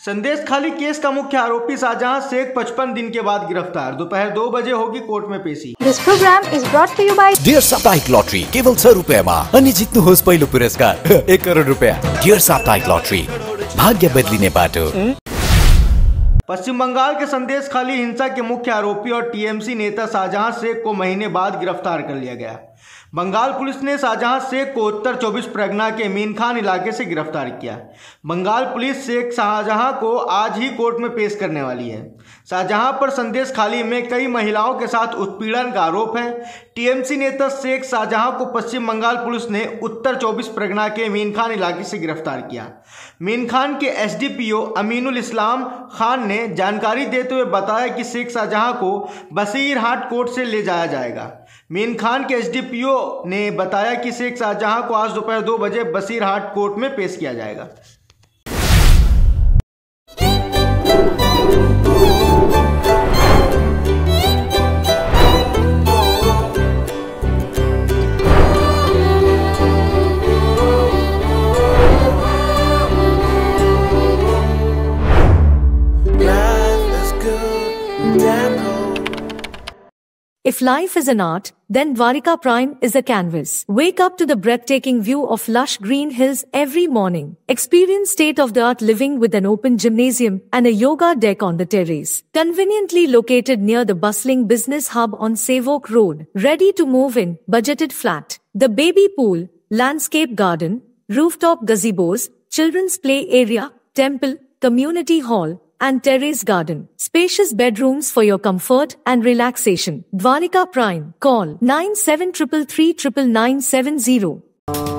संदेश खाली केस का मुख्य आरोपी शाहजहां शेख 55 दिन के बाद गिरफ्तार। दोपहर 2 बजे होगी कोर्ट में पेशी। This program is brought to you by dear साप्ताहिक लॉटरी केवल 100 रुपैयाँमा अनि जित्नुहोस् पहिलो पुरस्कार 1 करोड रुपैयाँ। डियर साप्ताहिक लॉटरी, भाग्य बदलिने बाटो। पश्चिम बंगाल के संदेश खाली हिंसा के मुख्य आरोपी और टीएमसी नेता शाहजहां शेख को महीने बाद गिरफ्तार कर लिया गया। बंगाल पुलिस ने शाहजहां शेख को उत्तर 24 परगना के मीन खान इलाके से गिरफ्तार किया। बंगाल पुलिस शेख शाहजहां को आज ही कोर्ट में पेश करने वाली है। शाहजहां पर संदेश खाली में कई महिलाओं के साथ उत्पीड़न का आरोप है। टीएमसी नेता शेख शाहजहां को पश्चिम बंगाल पुलिस ने उत्तर 24 परगना के मीन खान इलाके से गिरफ्तार किया। मीन खान के एसडीपीओ अमीनुल इस्लाम खान ने जानकारी देते हुए बताया कि शेख शाहजहां को बसीरहाट कोर्ट से ले जाया जाएगा। मीन खान के एसडीपीओ ने बताया कि शेख शाहजहां को आज दोपहर 2 बजे बसीरहाट कोर्ट में पेश किया जाएगा। If life is an art, then Dwarika Prime is a canvas. Wake up to the breathtaking view of lush green hills every morning. Experience state-of-the-art living with an open gymnasium and a yoga deck on the terrace. Conveniently located near the bustling business hub on Sevok Road. Ready to move in, budgeted flat. The baby pool, landscape garden, rooftop gazebos, children's play area, temple, community hall, and terrace garden. Spacious bedrooms for your comfort and relaxation. Dwarika Prime. Call 9733399970.